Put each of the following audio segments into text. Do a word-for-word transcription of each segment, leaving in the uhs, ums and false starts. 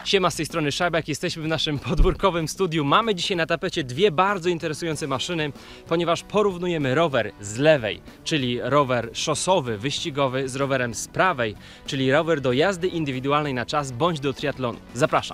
Siema, z tej strony Szabek, jesteśmy w naszym podwórkowym studiu. Mamy dzisiaj na tapecie dwie bardzo interesujące maszyny, ponieważ porównujemy rower z lewej, czyli rower szosowy, wyścigowy, z rowerem z prawej, czyli rower do jazdy indywidualnej na czas bądź do triatlonu. Zapraszam.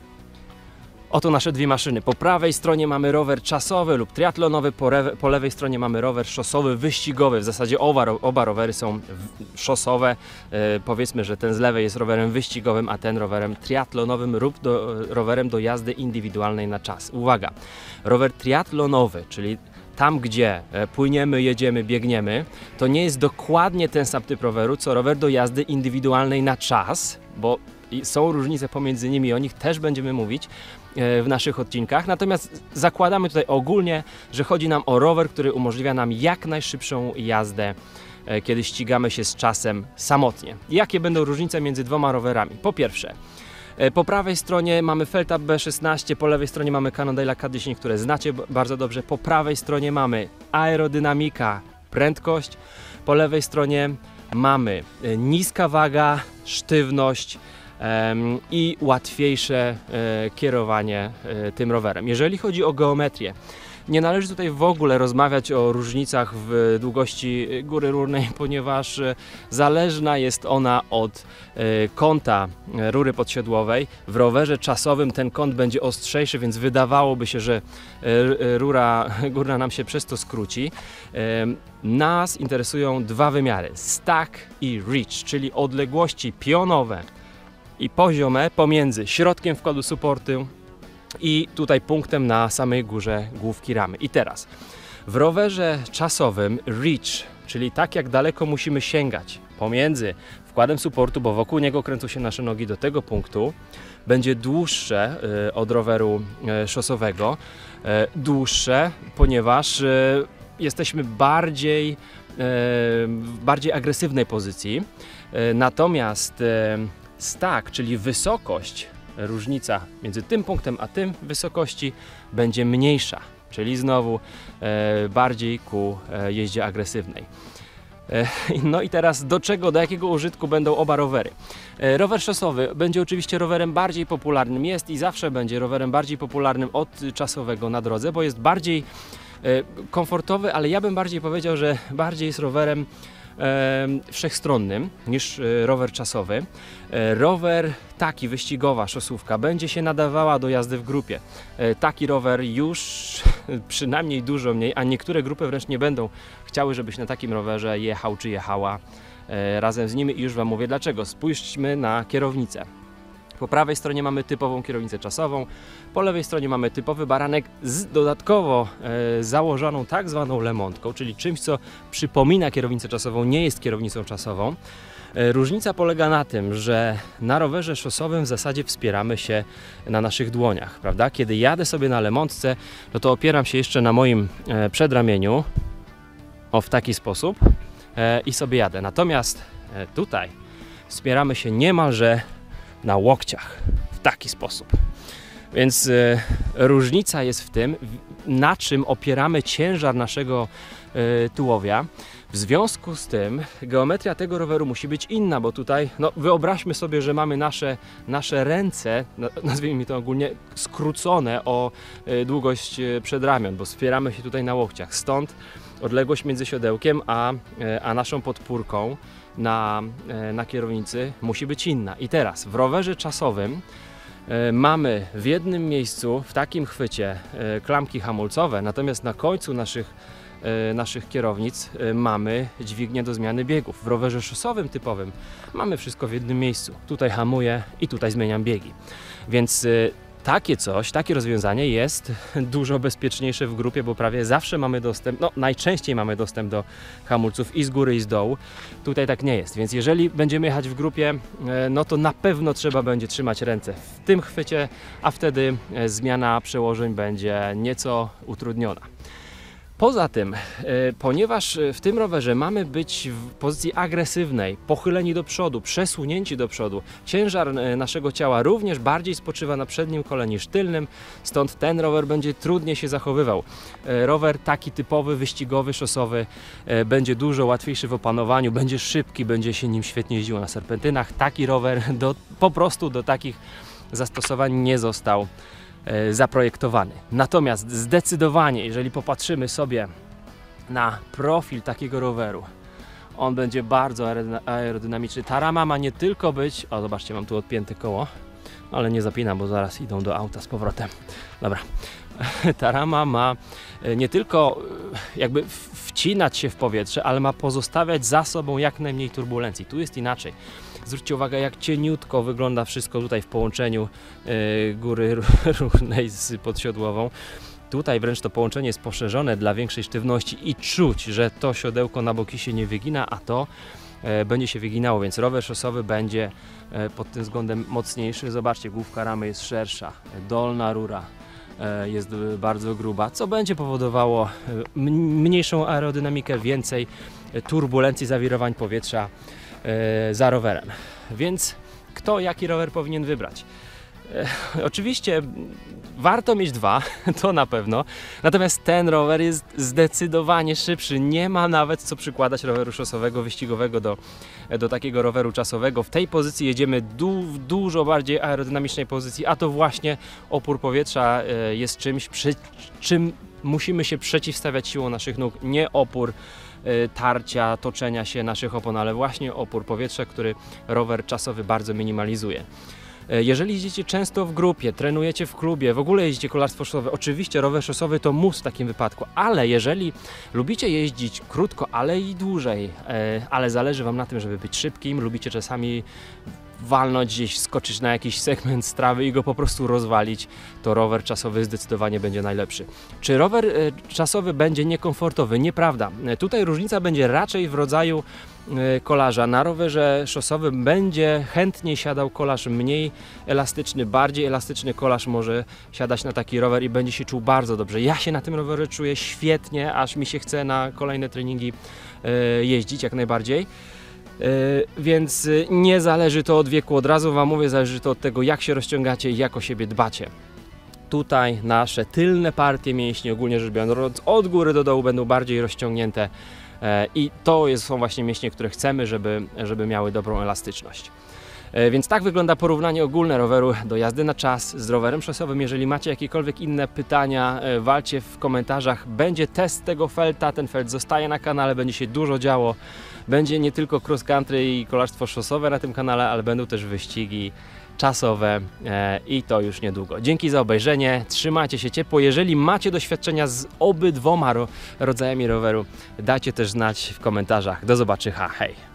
Oto nasze dwie maszyny. Po prawej stronie mamy rower czasowy lub triatlonowy, po, po lewej stronie mamy rower szosowy, wyścigowy. W zasadzie oba, oba rowery są szosowe. E, powiedzmy, że ten z lewej jest rowerem wyścigowym, a ten rowerem triatlonowym lub do, rowerem do jazdy indywidualnej na czas. Uwaga, rower triatlonowy, czyli tam, gdzie płyniemy, jedziemy, biegniemy, to nie jest dokładnie ten sam typ roweru, co rower do jazdy indywidualnej na czas, bo są różnice pomiędzy nimi, o nich też będziemy mówić w naszych odcinkach. Natomiast zakładamy tutaj ogólnie, że chodzi nam o rower, który umożliwia nam jak najszybszą jazdę, kiedy ścigamy się z czasem samotnie. Jakie będą różnice między dwoma rowerami? Po pierwsze, po prawej stronie mamy Felta B szesnaście, po lewej stronie mamy Cannondale'a K dziesięć, które znacie bardzo dobrze. Po prawej stronie mamy aerodynamika, prędkość. Po lewej stronie mamy niska waga, sztywność um, i łatwiejsze e, kierowanie e, tym rowerem. Jeżeli chodzi o geometrię, nie należy tutaj w ogóle rozmawiać o różnicach w długości góry rurnej, ponieważ zależna jest ona od kąta rury podsiodłowej. W rowerze czasowym ten kąt będzie ostrzejszy, więc wydawałoby się, że rura górna nam się przez to skróci. Nas interesują dwa wymiary, stack i reach, czyli odległości pionowe i poziome pomiędzy środkiem wkładu supportu i tutaj punktem na samej górze główki ramy. I teraz w rowerze czasowym reach, czyli tak jak daleko musimy sięgać pomiędzy wkładem supportu, bo wokół niego kręcą się nasze nogi do tego punktu, będzie dłuższe y, od roweru y, szosowego. Y, dłuższe, ponieważ y, jesteśmy bardziej, y, w bardziej agresywnej pozycji. Y, natomiast y, stack, czyli wysokość, różnica między tym punktem a tym wysokości będzie mniejsza, czyli znowu e, bardziej ku e, jeździe agresywnej. E, no i teraz do czego, do jakiego użytku będą oba rowery? E, rower szosowy będzie oczywiście rowerem bardziej popularnym, jest i zawsze będzie rowerem bardziej popularnym od czasowego na drodze, bo jest bardziej e, komfortowy, ale ja bym bardziej powiedział, że bardziej jest rowerem E, wszechstronnym niż e, rower czasowy. E, rower taki, wyścigowa szosówka będzie się nadawała do jazdy w grupie. E, taki rower już przynajmniej dużo mniej, a niektóre grupy wręcz nie będą chciały, żebyś na takim rowerze jechał czy jechała e, razem z nimi i już Wam mówię dlaczego. Spójrzmy na kierownicę. Po prawej stronie mamy typową kierownicę czasową, po lewej stronie mamy typowy baranek z dodatkowo e, założoną tak zwaną lemontką, czyli czymś, co przypomina kierownicę czasową, nie jest kierownicą czasową. E, różnica polega na tym, że na rowerze szosowym w zasadzie wspieramy się na naszych dłoniach, prawda? Kiedy jadę sobie na lemontce, no to opieram się jeszcze na moim e, przedramieniu, o w taki sposób e, i sobie jadę. Natomiast e, tutaj wspieramy się niemalże na łokciach w taki sposób. Więc y, różnica jest w tym, na czym opieramy ciężar naszego y, tułowia. W związku z tym geometria tego roweru musi być inna, bo tutaj no, wyobraźmy sobie, że mamy nasze, nasze ręce, nazwijmy to ogólnie, skrócone o y, długość y, przedramion, bo wspieramy się tutaj na łokciach. Stąd odległość między siodełkiem a, y, a naszą podpórką Na, na kierownicy musi być inna. I teraz w rowerze czasowym e, mamy w jednym miejscu, w takim chwycie e, klamki hamulcowe, natomiast na końcu naszych, e, naszych kierownic e, mamy dźwignię do zmiany biegów. W rowerze szosowym typowym mamy wszystko w jednym miejscu. Tutaj hamuję i tutaj zmieniam biegi. Więc e, takie coś, takie rozwiązanie jest dużo bezpieczniejsze w grupie, bo prawie zawsze mamy dostęp, no najczęściej mamy dostęp do hamulców i z góry i z dołu. Tutaj tak nie jest, więc jeżeli będziemy jechać w grupie, no to na pewno trzeba będzie trzymać ręce w tym chwycie, a wtedy zmiana przełożeń będzie nieco utrudniona. Poza tym, ponieważ w tym rowerze mamy być w pozycji agresywnej, pochyleni do przodu, przesunięci do przodu, ciężar naszego ciała również bardziej spoczywa na przednim kole niż tylnym, stąd ten rower będzie trudniej się zachowywał. Rower taki typowy, wyścigowy, szosowy będzie dużo łatwiejszy w opanowaniu, będzie szybki, będzie się nim świetnie jeździło na serpentynach. Taki rower do, po prostu do takich zastosowań nie został e, zaprojektowany. Natomiast zdecydowanie, jeżeli popatrzymy sobie na profil takiego roweru, on będzie bardzo aerodynamiczny. Ta rama ma nie tylko być... O, zobaczcie, mam tu odpięte koło, ale nie zapinam, bo zaraz idą do auta z powrotem. Dobra. Ta rama ma nie tylko jakby wcinać się w powietrze, ale ma pozostawiać za sobą jak najmniej turbulencji. Tu jest inaczej. Zwróćcie uwagę, jak cieniutko wygląda wszystko tutaj w połączeniu yy, góry ruchnej z podsiodłową. Tutaj wręcz to połączenie jest poszerzone dla większej sztywności i czuć, że to siodełko na boki się nie wygina, a to e, będzie się wyginało, więc rower szosowy będzie e, pod tym względem mocniejszy. Zobaczcie, główka ramy jest szersza, dolna rura e, jest bardzo gruba, co będzie powodowało e, mniejszą aerodynamikę, więcej turbulencji, zawirowań powietrza e, za rowerem. Więc kto jaki rower powinien wybrać? E, oczywiście warto mieć dwa, to na pewno, natomiast ten rower jest zdecydowanie szybszy, nie ma nawet co przykładać roweru szosowego, wyścigowego do, do takiego roweru czasowego. W tej pozycji jedziemy du w dużo bardziej aerodynamicznej pozycji, a to właśnie opór powietrza e, jest czymś, przy czym musimy się przeciwstawiać siłą naszych nóg, nie opór e, tarcia, toczenia się naszych opon, ale właśnie opór powietrza, który rower czasowy bardzo minimalizuje. Jeżeli jeździcie często w grupie, trenujecie w klubie, w ogóle jeździcie kolarstwo szosowe, oczywiście rower szosowy to mus w takim wypadku, ale jeżeli lubicie jeździć krótko, ale i dłużej, ale zależy Wam na tym, żeby być szybkim, lubicie czasami walnąć gdzieś, skoczyć na jakiś segment z trawy i go po prostu rozwalić, to rower czasowy zdecydowanie będzie najlepszy. Czy rower czasowy będzie niekomfortowy? Nieprawda. Tutaj różnica będzie raczej w rodzaju kolarza. Na rowerze szosowym będzie chętniej siadał kolarz mniej elastyczny, bardziej elastyczny kolarz może siadać na taki rower i będzie się czuł bardzo dobrze. Ja się na tym rowerze czuję świetnie, aż mi się chce na kolejne treningi jeździć jak najbardziej. Yy, więc nie zależy to od wieku, od razu Wam mówię, zależy to od tego, jak się rozciągacie i jak o siebie dbacie. Tutaj nasze tylne partie mięśni, ogólnie rzecz biorąc, od góry do dołu będą bardziej rozciągnięte yy, i to jest, są właśnie mięśnie, które chcemy, żeby, żeby miały dobrą elastyczność. Yy, więc tak wygląda porównanie ogólne roweru do jazdy na czas z rowerem szosowym. Jeżeli macie jakiekolwiek inne pytania, yy, walcie w komentarzach. Będzie test tego felta, ten felt zostaje na kanale, będzie się dużo działo. Będzie nie tylko cross country i kolarstwo szosowe na tym kanale, ale będą też wyścigi czasowe e, i to już niedługo. Dzięki za obejrzenie, trzymajcie się ciepło. Jeżeli macie doświadczenia z obydwoma ro rodzajami roweru, dajcie też znać w komentarzach. Do zobaczenia, hej!